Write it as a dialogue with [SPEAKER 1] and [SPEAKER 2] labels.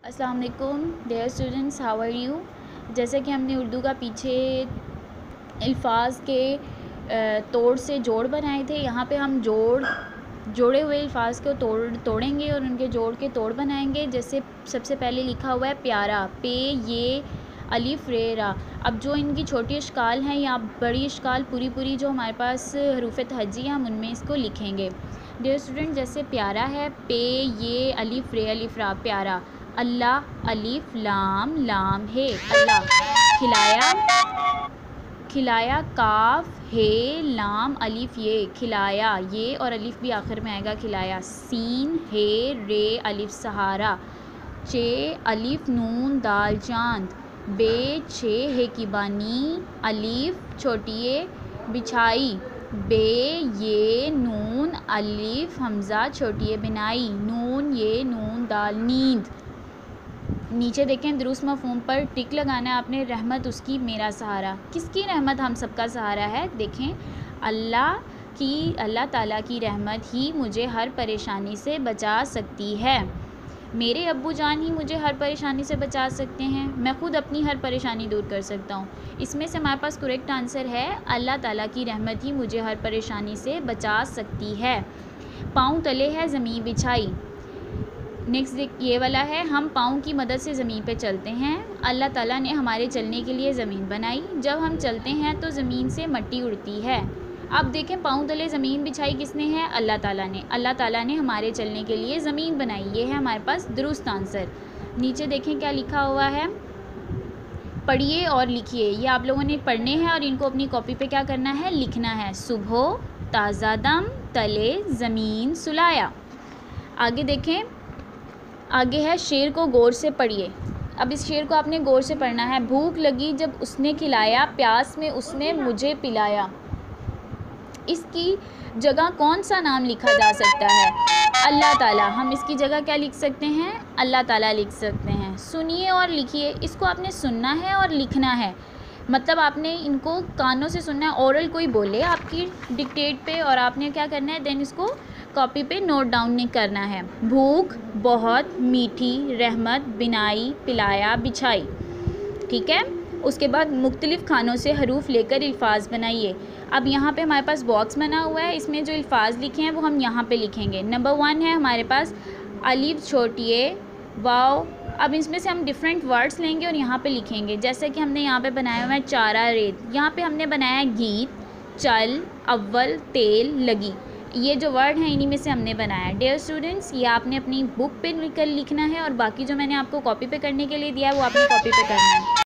[SPEAKER 1] अस्सलाम वालेकुम dear students, how are you. जैसे कि हमने उर्दू का पीछे अल्फाज के तोड़ से जोड़ बनाए थे, यहाँ पे हम जोड़े हुए अल्फाज को तोड़ेंगे और उनके जोड़ के तोड़ बनाएंगे। जैसे सबसे पहले लिखा हुआ है प्यारा, पे ये अलिफ रे रा। अब जो इनकी छोटी इश्काल हैं या बड़ी इश्काल पूरी जो हमारे पास हरूफ तहज्जी हैं, हम उनमें इसको लिखेंगे। डियर स्टूडेंट, जैसे प्यारा है, पे ये अलिफ रे अलिफ रा प्यारा। अल्लाह अलिफ लाम लाम है अल्लाह। खिलाया काफ है लाम अलिफ ये खिलाया, ये और अलिफ भी आखिर में आएगा खिलाया। सीन है रे अलिफ सहारा। चे अलिफ नून दाल चांद। बे छे है की बानी अलिफ छोटी बिछाई। बे ये नून अलिफ हमज़ा छोटी बिनाई। नून ये नून दाल नींद। नीचे देखें, दुरुस्त मफ़हूम पर टिक लगाना है आपने। रहमत उसकी मेरा सहारा, किसकी रहमत हम सबका सहारा है। देखें, अल्लाह ताला की रहमत ही मुझे हर परेशानी से बचा सकती है। मेरे अब्बू जान ही मुझे हर परेशानी से बचा सकते हैं। मैं ख़ुद अपनी हर परेशानी दूर कर सकता हूँ। इसमें से हमारे पास करेक्ट आंसर है अल्लाह ताला की रहमत ही मुझे हर परेशानी से बचा सकती है। पाँव तले है ज़मीन बिछाई। नेक्स्ट ये वाला है, हम पाँव की मदद से ज़मीन पे चलते हैं। अल्लाह ताला ने हमारे चलने के लिए ज़मीन बनाई। जब हम चलते हैं तो ज़मीन से मिट्टी उड़ती है। अब देखें, पाँव तले ज़मीन बिछाई किसने है? अल्लाह ताला ने। अल्लाह ताला ने हमारे चलने के लिए ज़मीन बनाई। ये है हमारे पास दुरुस्त आंसर। नीचे देखें क्या लिखा हुआ है, पढ़िए और लिखिए। ये आप लोगों ने पढ़ने हैं और इनको अपनी कॉपी पे क्या करना है, लिखना है। सुबह ताज़ा दम तले ज़मीन सुलाया। आगे देखें, आगे है शेर को गौर से पढ़िए। अब इस शेर को आपने गौर से पढ़ना है। भूख लगी जब उसने खिलाया, प्यास में उसने मुझे पिलाया। इसकी जगह कौन सा नाम लिखा जा सकता है? अल्लाह ताला। हम इसकी जगह क्या लिख सकते हैं? अल्लाह ताला लिख सकते हैं। सुनिए और लिखिए। इसको आपने सुनना है और लिखना है। मतलब आपने इनको कानों से सुनना है। ओरल कोई बोले आपकी डिक्टेट पे और आपने क्या करना है, देन इसको कॉपी पे नोट डाउन नहीं करना है। भूख बहुत मीठी, रहमत बिनाई पिलाया बिछाई। ठीक है। उसके बाद मुख्तलिफ़ खानों से हरूफ लेकर अल्फाज बनाइए। अब यहाँ पे हमारे पास बॉक्स बना हुआ है, इसमें जो अल्फाज लिखे हैं वो हम यहाँ पे लिखेंगे। नंबर 1 है हमारे पास अलिफ छोटी ए वाव। अब इसमें से हम डिफरेंट वर्ड्स लेंगे और यहाँ पे लिखेंगे। जैसे कि हमने यहाँ पे बनाया हुआ है चारा रेत, यहाँ पे हमने बनाया है गीत, चल, अव्वल, तेल, लगी। ये जो वर्ड हैं इन्हीं में से हमने बनाया है। डियर स्टूडेंट्स, ये आपने अपनी बुक पे लिखना है और बाकी जो मैंने आपको कॉपी पे करने के लिए दिया है वो आपने कॉपी पे करना है।